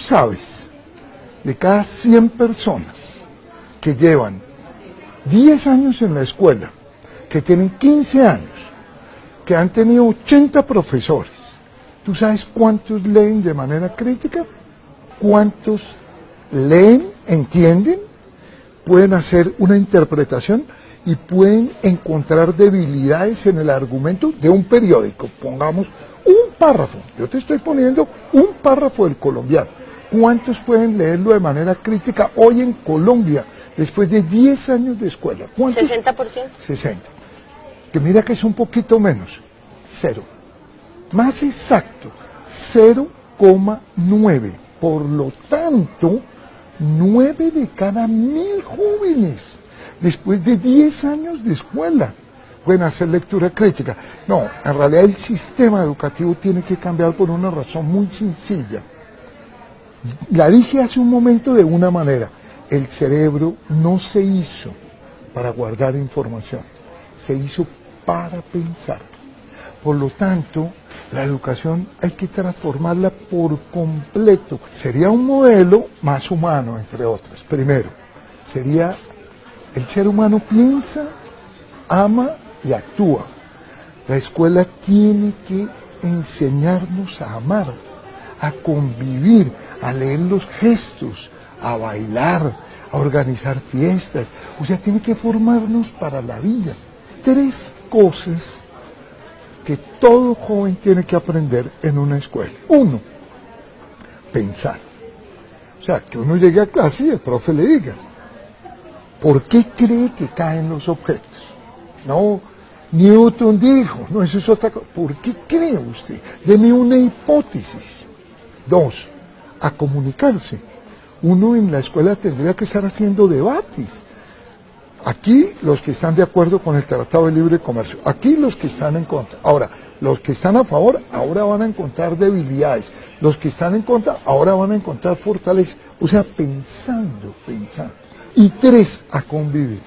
sabes, de cada 100 personas que llevan 10 años en la escuela, que tienen 15 años, que han tenido 80 profesores, ¿tú sabes cuántos leen de manera crítica? ¿Cuántos leen, entienden, pueden hacer una interpretación y pueden encontrar debilidades en el argumento de un periódico? Pongamos un párrafo, yo te estoy poniendo un párrafo del Colombiano. ¿Cuántos pueden leerlo de manera crítica hoy en Colombia, después de 10 años de escuela? ¿Cuántos? 60%. 60. Que mira que es un poquito menos, 0. Más exacto, 0,9. Por lo tanto, 9 de cada 1000 jóvenes, después de 10 años de escuela, pueden hacer lectura crítica. No, en realidad el sistema educativo tiene que cambiar por una razón muy sencilla. La dije hace un momento de una manera, el cerebro no se hizo para guardar información, se hizo para pensar. Por lo tanto, la educación hay que transformarla por completo. Sería un modelo más humano, entre otras. Primero, sería el ser humano piensa, ama y actúa. La escuela tiene que enseñarnos a amar, a convivir, a leer los gestos, a bailar, a organizar fiestas. O sea, tiene que formarnos para la vida. 3 cosas que todo joven tiene que aprender en una escuela. 1, pensar. O sea, que uno llegue a clase y el profe le diga, ¿por qué cree que caen los objetos? No, Newton dijo, no, eso es otra cosa. ¿Por qué cree usted? Deme una hipótesis. 2, a comunicarse. Uno en la escuela tendría que estar haciendo debates. Aquí los que están de acuerdo con el Tratado de Libre Comercio, aquí los que están en contra. Ahora, los que están a favor, ahora van a encontrar debilidades. Los que están en contra, ahora van a encontrar fortalezas. O sea, pensando. Y 3, a convivir.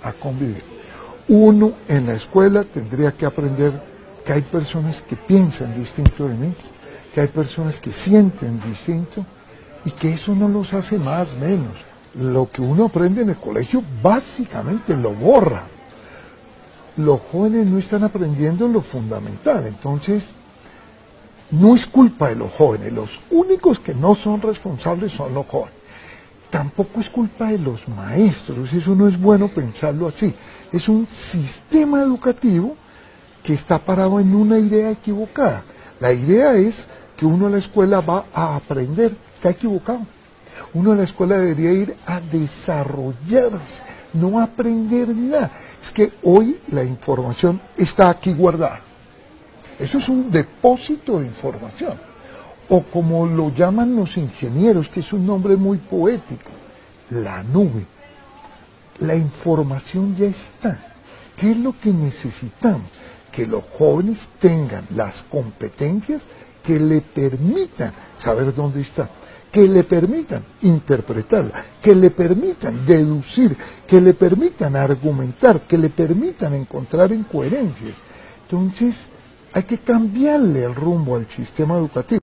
Uno en la escuela tendría que aprender que hay personas que piensan distinto de mí, que hay personas que sienten distinto y que eso no los hace más menos. Lo que uno aprende en el colegio básicamente lo borra. Los jóvenes no están aprendiendo lo fundamental, entonces no es culpa de los jóvenes, los únicos que no son responsables son los jóvenes. Tampoco es culpa de los maestros, eso no es bueno pensarlo así. Es un sistema educativo que está parado en una idea equivocada. La idea es que uno a la escuela va a aprender, está equivocado. Uno a la escuela debería ir a desarrollarse, no a aprender nada. Es que hoy la información está aquí guardada. Eso es un depósito de información. O como lo llaman los ingenieros, que es un nombre muy poético, la nube. La información ya está. ¿Qué es lo que necesitamos? Que los jóvenes tengan las competencias que le permitan saber dónde está, que le permitan interpretarla, que le permitan deducir, que le permitan argumentar, que le permitan encontrar incoherencias. Entonces, hay que cambiarle el rumbo al sistema educativo.